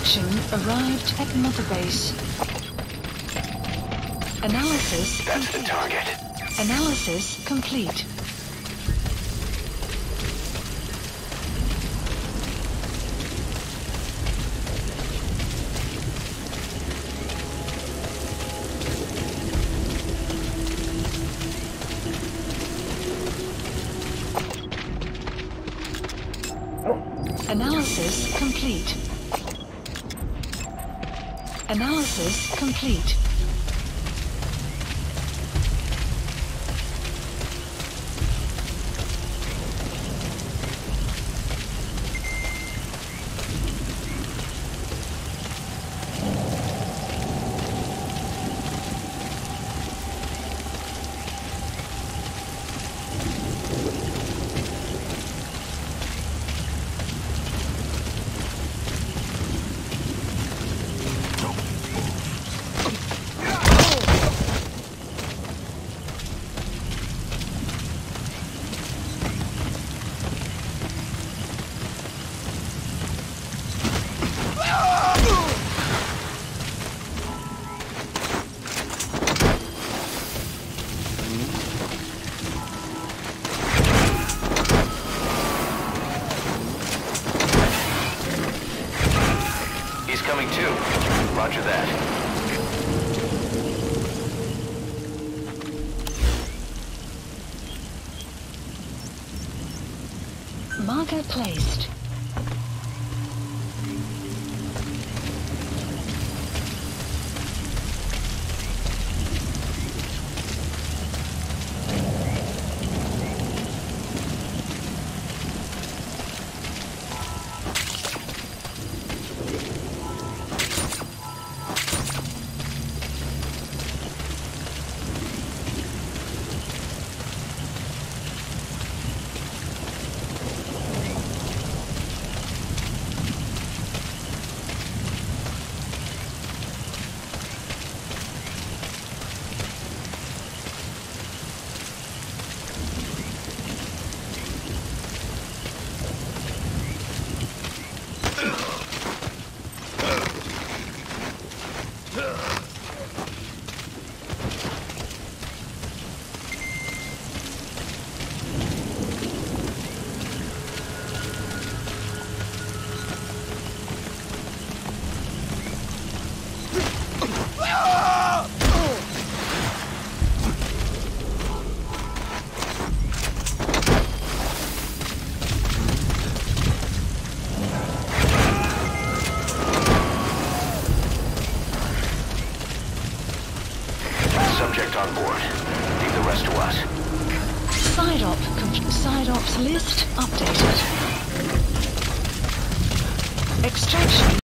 Extraction arrived at Mother Base. Analysis That's the complete. target. Analysis complete. Analysis complete. Analysis complete. Coming too. Roger that. Marker placed. Subject on board. Leave the rest to us. Side ops list updated. Extraction